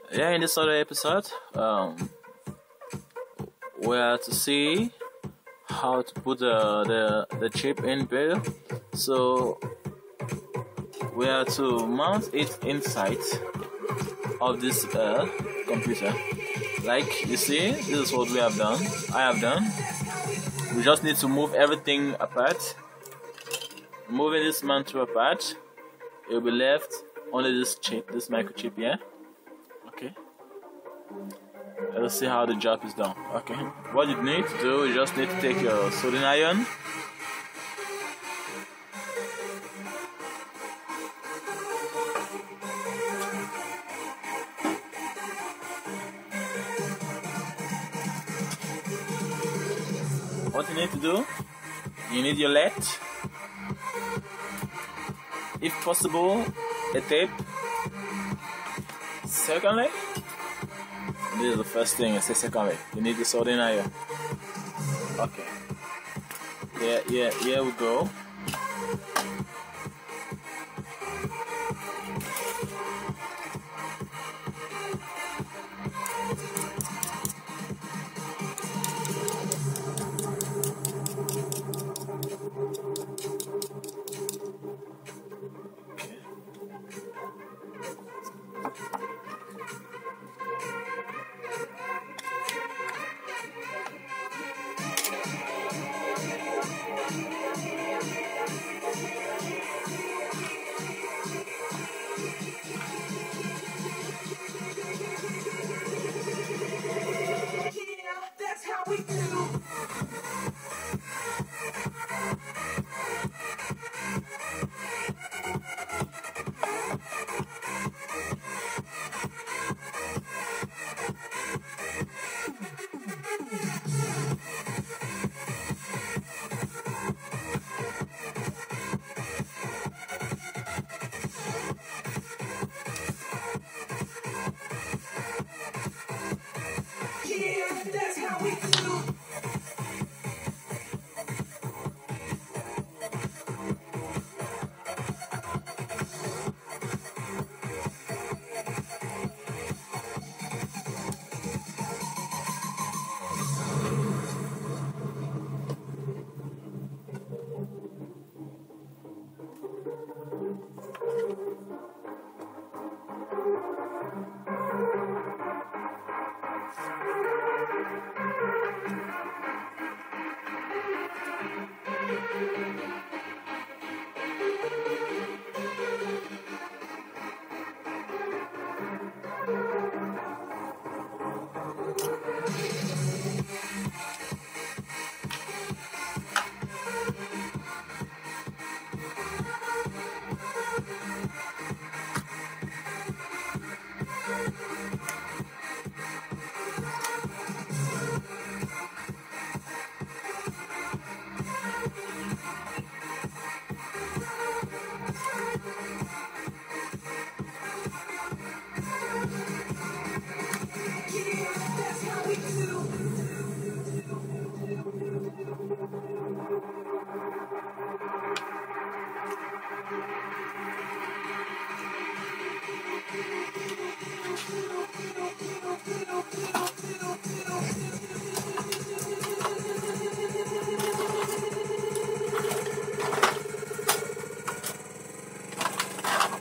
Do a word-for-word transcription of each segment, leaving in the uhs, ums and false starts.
Yeah, in this other episode, um, we are to see how to put uh, the the chip in build. So we are to mount it inside of this uh, computer. Like you see, this is what we have done. I have done. We just need to move everything apart. Moving this mantle apart, it will be left only this chip, this microchip here. Okay. Let's see how the job is done. Okay. What you need to do, you just need to take your soldering iron. What you need to do, you need your lead. If possible, a tape. Secondly, this is the first thing. I say secondly, you need the soldering iron. Okay. Yeah, yeah, here we go.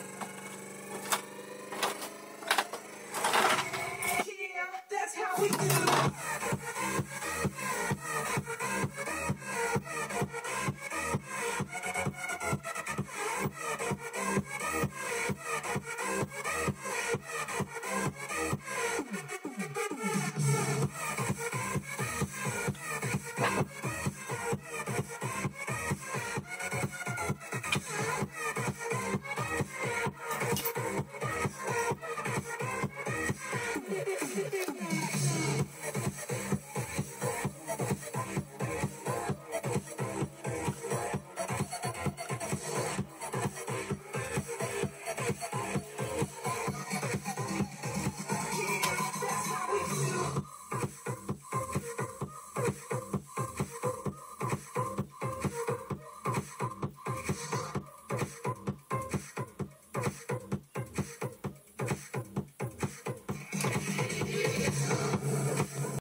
We